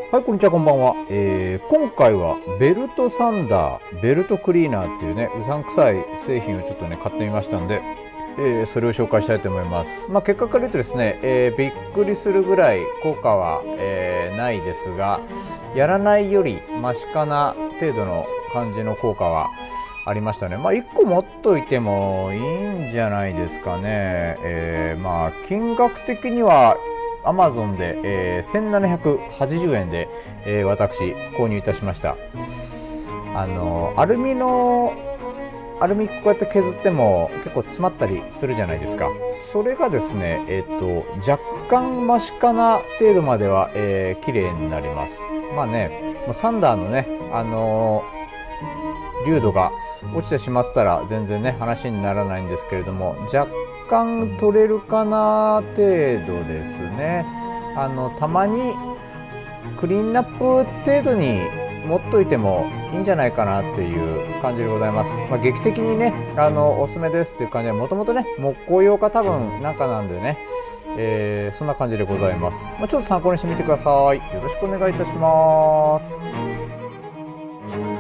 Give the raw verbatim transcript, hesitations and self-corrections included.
はい、こんにちは、こんばんは。えー今回はベルトサンダー、ベルトクリーナーっていうね、うさんくさい製品をちょっとね、買ってみましたんで、えーそれを紹介したいと思います。まあ、結果から言うとですね、えーびっくりするぐらい効果は、えーないですが、やらないよりマシかな程度の感じの効果はありましたね。まあ、いっこ持っといてもいいんじゃないですかね。えーまあ、金額的にはアマゾンで、えーせんななひゃくはちじゅうえんで、えー私購入いたしました。あのアルミのアルミこうやって削っても結構詰まったりするじゃないですか。それがですね、えっ、と若干マシかな程度までは、えー、綺麗になります。まあね、もうサンダーのね、あのー、粒度が落ちてしまってたら全然ね話にならないんですけれども、若干取れるかな程度ですね。あのたまにクリーンナップ程度に持っといてもいいんじゃないかなっていう感じでございます。まあ、劇的にねあのおすすめですっていう感じで、もともとね木工用か多分なんかなんでね、えーそんな感じでございます。まあ、ちょっと参考にしてみてください。よろしくお願いいたします。